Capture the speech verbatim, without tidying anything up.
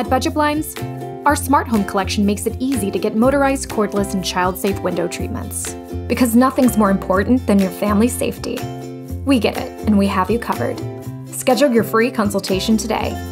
At Budget Blinds, our smart home collection makes it easy to get motorized, cordless, and child-safe window treatments. Because nothing's more important than your family's safety. We get it, and we have you covered. Schedule your free consultation today.